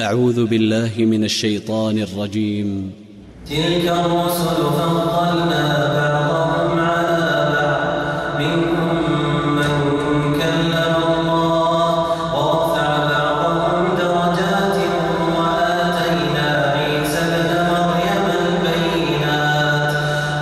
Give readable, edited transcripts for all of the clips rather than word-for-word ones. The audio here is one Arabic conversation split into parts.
أعوذ بالله من الشيطان الرجيم. تلك الرسل فضلنا بعضهم على بعض منهم من كلم الله ورفع بعضهم درجات وآتينا عيسى ابن مريم البينات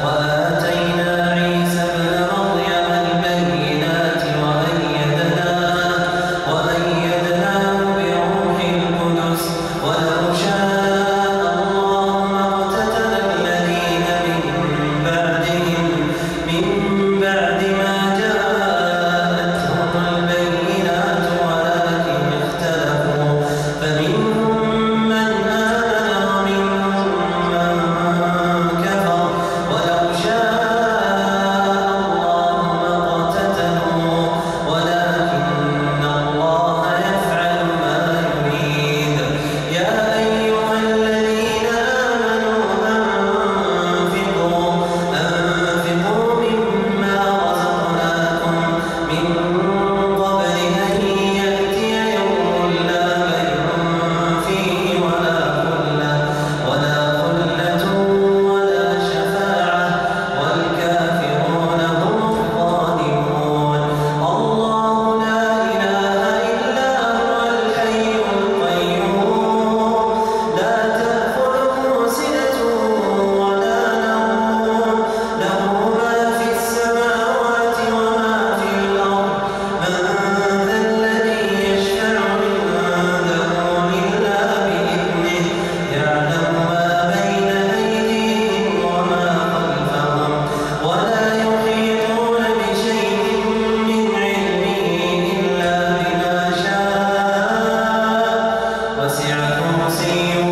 وأيدناه بروح القدس ولو شاء الله ما اقتتل الذين من بعدهم من بعد ما جاءتهم البينات ولكن اختلفوا فمنهم من آمن ومنهم من كفر ولو شاء الله ما اقتتلوا ولكن الله يفعل ما يريد. يا أيها الذين آمنوا أنفقوا مما رزقناكم من قبل أن يأتي يوم لا بيع فيه ولا خلة ولا شفاعة والكافرون هم الظالمون. الله لا إله إلا هو الحي القيوم لا تأخذه سنة ولا نوم له ما في السماوات وما في الأرض. من ذا الذي يشفع عنده إلا بإذنه يعلم ما بين أيديهم وما خلفهم ولا يحيطون بشيء من علمه إلا بما شاء وسع كرسيه